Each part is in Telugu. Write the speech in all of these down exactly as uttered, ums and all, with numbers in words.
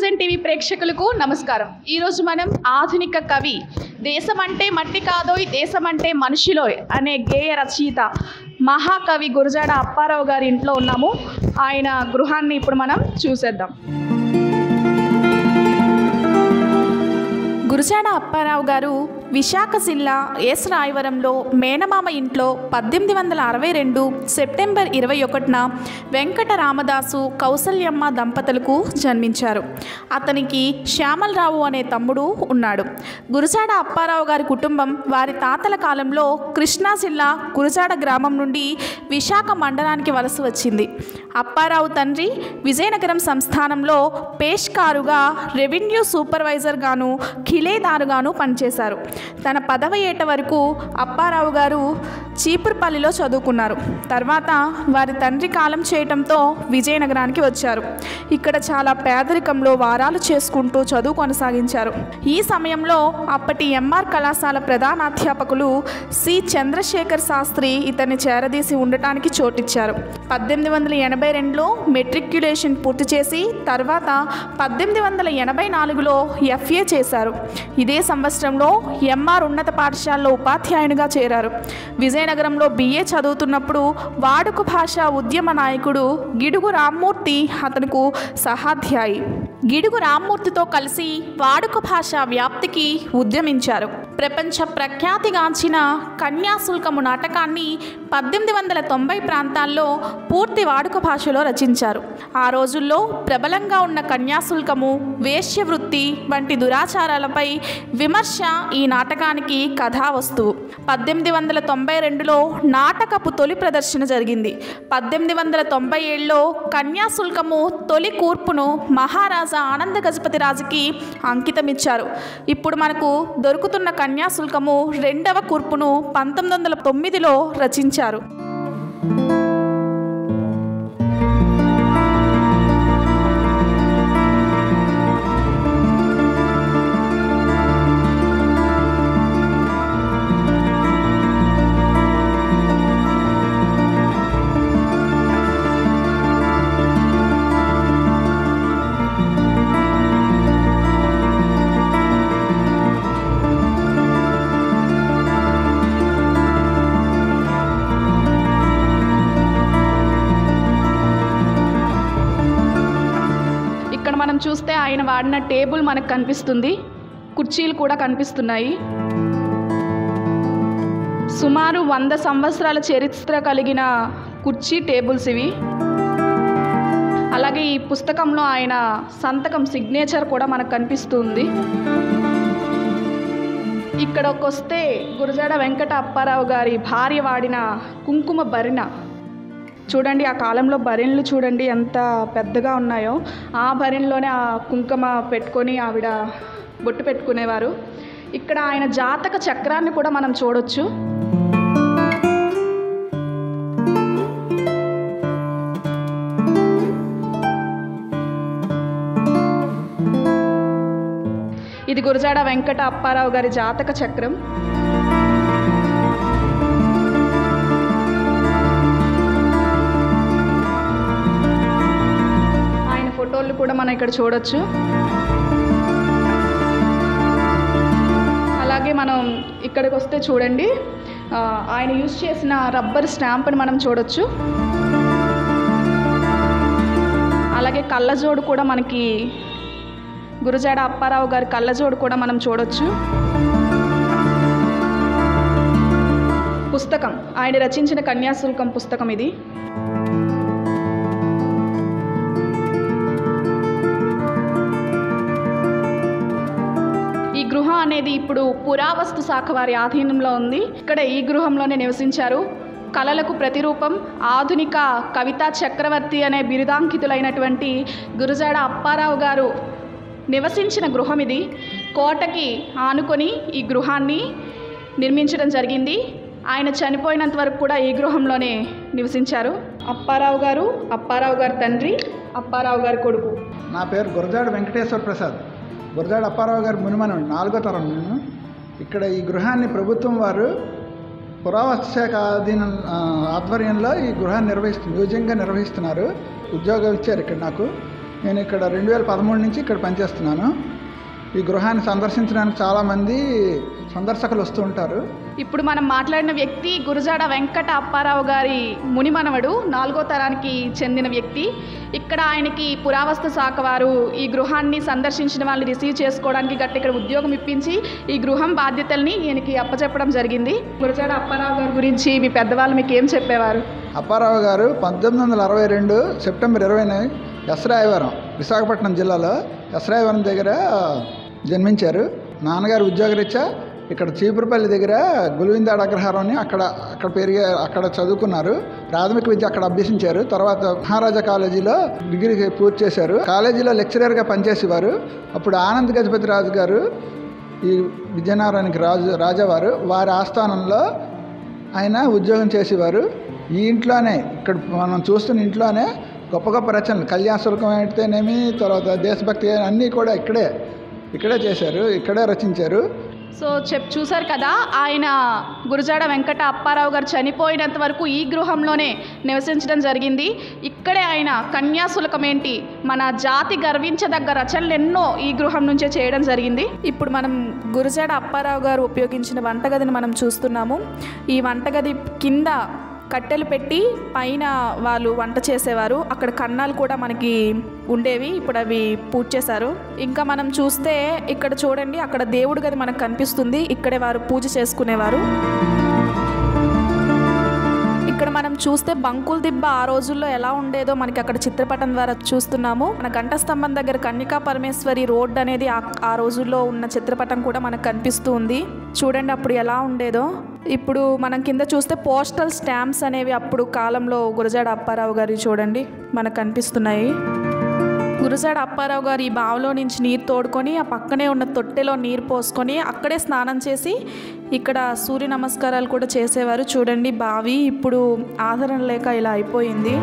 ట్రూవిజన్ టీవీ ప్రేక్షకులకు నమస్కారం. ఈ రోజు మనం ఆధునిక కవి, దేశమంటే మట్టి కాదోయ్ దేశమంటే మనుషులోయ్ అనే గేయ రచయిత మహాకవి గురజాడ అప్పారావు గారి ఇంట్లో ఉన్నాము. ఆయన గృహాన్ని ఇప్పుడు మనం చూసేద్దాం. గురజాడ అప్పారావు గారు విశాఖ జిల్లా ఎస్ రాయవరంలో మేనమామ ఇంట్లో పద్దెనిమిది వందల అరవై రెండు సెప్టెంబర్ ఇరవై ఒకటిన వెంకట రామదాసు కౌసల్యమ్మ దంపతులకు జన్మించారు. అతనికి శ్యామలరావు అనే తమ్ముడు ఉన్నాడు. గురజాడ అప్పారావు గారి కుటుంబం వారి తాతల కాలంలో కృష్ణా జిల్లా గురజాడ గ్రామం నుండి విశాఖ మండలానికి వలస వచ్చింది. అప్పారావు తండ్రి విజయనగరం సంస్థానంలో పేష్కారుగా, రెవెన్యూ సూపర్వైజర్గాను, కిలేదారుగాను పనిచేశారు. తన పదవ ఏట వరకు అప్పారావు గారు చీపురుపల్లిలో చదువుకున్నారు. తర్వాత వారి తండ్రి కాలం చేయటంతో విజయనగరానికి వచ్చారు. ఇక్కడ చాలా పేదరికంలో వారాలు చేసుకుంటూ చదువు కొనసాగించారు. ఈ సమయంలో అప్పటి ఎంఆర్ కళాశాల ప్రధానాధ్యాపకులు సి చంద్రశేఖర్ శాస్త్రి ఇతన్ని చేరదీసి ఉండటానికి చోటిచ్చారు. పద్దెనిమిది వందల ఎనభై రెండులో మెట్రిక్యులేషన్ పూర్తి చేసి తర్వాత పద్దెనిమిది వందల ఎనభై నాలుగులో ఎఫ్ఏ చేశారు. ఇదే సంవత్సరంలో ఎంఆర్ ఉన్నత పాఠశాలలో ఉపాధ్యాయునిగా చేరారు. విజయనగరంలో బిఏ చదువుతున్నప్పుడు వాడుక భాషా ఉద్యమ నాయకుడు గిడుగు రామ్మూర్తి అతనుకు సహాధ్యాయి. గిడుగు రామ్మూర్తితో కలిసి వాడుక భాష వ్యాప్తికి ఉద్యమించారు. ప్రపంచ ప్రఖ్యాతిగాంచిన కన్యాశుల్కము నాటకాన్ని పద్దెనిమిది వందల తొంభై ప్రాంతాల్లో పూర్తి వాడుక భాషలో రచించారు. ఆ రోజుల్లో ప్రబలంగా ఉన్న కన్యాశుల్కము, వేశ్యవృత్తి వంటి దురాచారాలపై విమర్శ ఈ నాటకానికి కథా వస్తువు. పద్దెనిమిది వందల తొంభై రెండులో నాటకపు తొలి ప్రదర్శన జరిగింది. పద్దెనిమిది వందల తొంభై ఏడులో కన్యాశుల్కము తొలి కూర్పును మహారాజా ఆనంద గజపతి రాజుకి అంకితమిచ్చారు. ఇప్పుడు మనకు దొరుకుతున్న కన్యాశుల్కము రెండవ కూర్పును పంతొమ్మిది వందల తొమ్మిదిలో రచించారు. మనం చూస్తే ఆయన వాడిన టేబుల్ మనకు కనిపిస్తుంది. కుర్చీలు కూడా కనిపిస్తున్నాయి. సుమారు వంద సంవత్సరాల చరిత్ర కలిగిన కుర్చీ టేబుల్స్ ఇవి. అలాగే ఈ పుస్తకంలో ఆయన సంతకం, సిగ్నేచర్ కూడా మనకు కనిపిస్తుంది. ఇక్కడకి వస్తే గురజాడ వెంకట అప్పారావు గారి భార్య వాడిన కుంకుమ భరిణ చూడండి. ఆ కాలంలో భరిణలు చూడండి ఎంత పెద్దగా ఉన్నాయో. ఆ భరిణలోనే ఆ కుంకుమ పెట్టుకొని ఆవిడ బొట్టు పెట్టుకునేవారు. ఇక్కడ ఆయన జాతక చక్రాన్ని కూడా మనం చూడొచ్చు. ఇది గురజాడ వెంకట అప్పారావు గారి జాతక చక్రం. ఫోటోలు కూడా మనం ఇక్కడ చూడొచ్చు. అలాగే మనం ఇక్కడికి వస్తే చూడండి, ఆయన యూజ్ చేసిన రబ్బర్ స్టాంప్ని మనం చూడొచ్చు. అలాగే కళ్ళజోడు కూడా మనకి గురజాడ అప్పారావు గారి కళ్ళజోడు కూడా మనం చూడొచ్చు. పుస్తకం, ఆయన రచించిన కన్యాశుల్కం పుస్తకం ఇది. ఈ గృహం అనేది ఇప్పుడు పురావస్తు శాఖ వారి ఆధీనంలో ఉంది. ఇక్కడ ఈ గృహంలోనే నివసించారు. కళలకు ప్రతిరూపం, ఆధునిక కవితా చక్రవర్తి అనే బిరుదాంకితులైనటువంటి గురజాడ అప్పారావు గారు నివసించిన గృహం ఇది. కోటకి ఆనుకొని ఈ గృహాన్ని నిర్మించడం జరిగింది. ఆయన చనిపోయినంత వరకు కూడా ఈ గృహంలోనే నివసించారు. అప్పారావు గారు, అప్పారావు గారి తండ్రి, అప్పారావు గారి కొడుకు. నా పేరు గురజాడ వెంకటేశ్వర ప్రసాద్. గురజాడ అప్పారావు గారి మునిమను నాలుగో తరం నేను. ఇక్కడ ఈ గృహాన్ని ప్రభుత్వం వారు పురావస్తు శాఖ అధీన ఆధ్వర్యంలో ఈ గృహాన్ని నిర్వహిస్తు మ్యూజియంగా నిర్వహిస్తున్నారు. ఉద్యోగం ఇచ్చారు ఇక్కడ నాకు. నేను ఇక్కడ రెండు వేల పదమూడు నుంచి ఇక్కడ పనిచేస్తున్నాను. ఈ గృహాన్ని సందర్శించడానికి చాలామంది సందర్శకులు వస్తూ ఉంటారు. ఇప్పుడు మనం మాట్లాడిన వ్యక్తి గురజాడ వెంకట అప్పారావు గారి మునిమనవడు, నాలుగో తరానికి చెందిన వ్యక్తి. ఇక్కడ ఆయనకి పురావస్తు శాఖ వారు ఈ గృహాన్ని సందర్శించిన వాళ్ళని రిసీవ్ చేసుకోవడానికి గట్టి ఇక్కడ ఉద్యోగం ఇప్పించి ఈ గృహం బాధ్యతల్ని ఈయనకి అప్పచెప్పడం జరిగింది. గురజాడ అప్పారావు గారి గురించి మీ పెద్దవాళ్ళు మీకు ఏం చెప్పేవారు? అప్పారావు గారు పంతొమ్మిది వందల అరవై రెండు సెప్టెంబర్ ఇరవైన ఎస్రాయవరం, విశాఖపట్నం జిల్లాలో ఎస్రాయవరం దగ్గర జన్మించారు. నాన్నగారు ఉద్యోగరీత్యా ఇక్కడ చీపురుపల్లి దగ్గర గులివిందాడ అగ్రహారం అని అక్కడ అక్కడ పెరిగే అక్కడ చదువుకున్నారు. ప్రాథమిక విద్య అక్కడ అభ్యసించారు. తర్వాత మహారాజా కాలేజీలో డిగ్రీ పూర్తి చేశారు. కాలేజీలో లెక్చరర్గా పనిచేసేవారు. అప్పుడు ఆనంద్ గజపతి రాజు గారు, ఈ విజయనగరానికి రాజు రాజావారు, వారి ఆస్థానంలో ఆయన ఉద్యోగం చేసేవారు. ఈ ఇంట్లోనే, ఇక్కడ మనం చూస్తున్న ఇంట్లోనే గొప్ప గొప్ప రచనలు, కన్యాశుల్కం అయితేనేమి, తర్వాత దేశభక్తి అన్నీ కూడా ఇక్కడే ఇక్కడే చేశారు, ఇక్కడే రచించారు. సో చెప్ చూసారు కదా, ఆయన గురజాడ వెంకట అప్పారావు గారు చనిపోయినంత వరకు ఈ గృహంలోనే నివసించడం జరిగింది. ఇక్కడే ఆయన కన్యాశుల్కం ఏంటి, మన జాతి గర్వించదగ్గ రచనలు ఎన్నో ఈ గృహం నుంచే చేయడం జరిగింది. ఇప్పుడు మనం గురజాడ అప్పారావు గారు ఉపయోగించిన వంటగదిని మనం చూస్తున్నాము. ఈ వంటగది కింద కట్టెలు పెట్టి పైన వాళ్ళు వంట చేసేవారు. అక్కడ కన్నాలు కూడా మనకి ఉండేవి, ఇప్పుడు అవి పూజ చేశారు. ఇంకా మనం చూస్తే ఇక్కడ చూడండి, అక్కడ దేవుడి గది మనకు కనిపిస్తుంది. ఇక్కడే వారు పూజ చేసుకునేవారు. ఇక్కడ మనం చూస్తే బంకుల దిబ్బ ఆ రోజుల్లో ఎలా ఉండేదో మనకి అక్కడ చిత్రపటం ద్వారా చూస్తున్నాము. మన గంట స్తంభం దగ్గర కన్యకా పరమేశ్వరి రోడ్ అనేది ఆ రోజుల్లో ఉన్న చిత్రపటం కూడా మనకు కనిపిస్తూ ఉంది. చూడండి అప్పుడు ఎలా ఉండేదో. ఇప్పుడు మనం కింద చూస్తే పోస్టల్ స్టాంప్స్ అనేవి అప్పుడు కాలంలో గురజాడ అప్పారావు గారి చూడండి మనకు కనిపిస్తున్నాయి. గురజాడ అప్పారావు గారు ఈ బావిలో నుంచి నీరు తోడుకొని ఆ పక్కనే ఉన్న తొట్టెలో నీరు పోసుకొని అక్కడే స్నానం చేసి ఇక్కడ సూర్య నమస్కారాలు కూడా చేసేవారు. చూడండి బావి ఇప్పుడు ఆదరణ లేక ఇలా అయిపోయింది.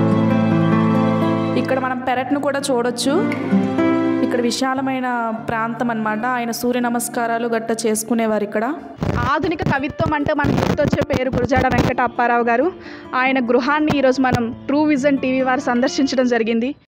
ఇక్కడ మనం పెరట్ను కూడా చూడొచ్చు. ఇక్కడ విశాలమైన ప్రాంతం అన్నమాట. ఆయన సూర్య నమస్కారాలు గట్ట చేసుకునేవారు. ఇక్కడ ఆధునిక కవిత్వం అంటే మనకు గుర్తొచ్చే పేరు గురజాడ వెంకట అప్పారావు గారు. ఆయన గృహాన్ని ఈరోజు మనం ట్రూ విజన్ టీవీ వారు సందర్శించడం జరిగింది.